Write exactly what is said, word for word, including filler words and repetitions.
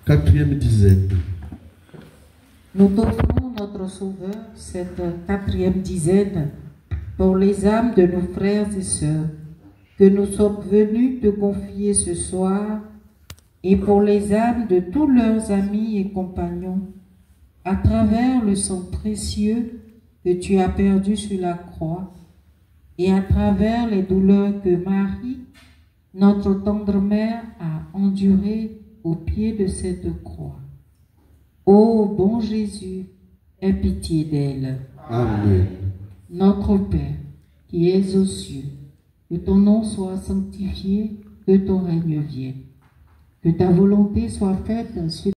Quatrième dizaine. Nous t'offrons, notre Sauveur, cette quatrième dizaine pour les âmes de nos frères et sœurs que nous sommes venus te confier ce soir et pour les âmes de tous leurs amis et compagnons à travers le sang précieux que tu as perdu sur la croix et à travers les douleurs que Marie, notre tendre mère, a endurées au pied de cette croix. Ô bon Jésus, aie pitié d'elle. Amen. Notre Père, qui es aux cieux, que ton nom soit sanctifié, que ton règne vienne, que ta volonté soit faite sur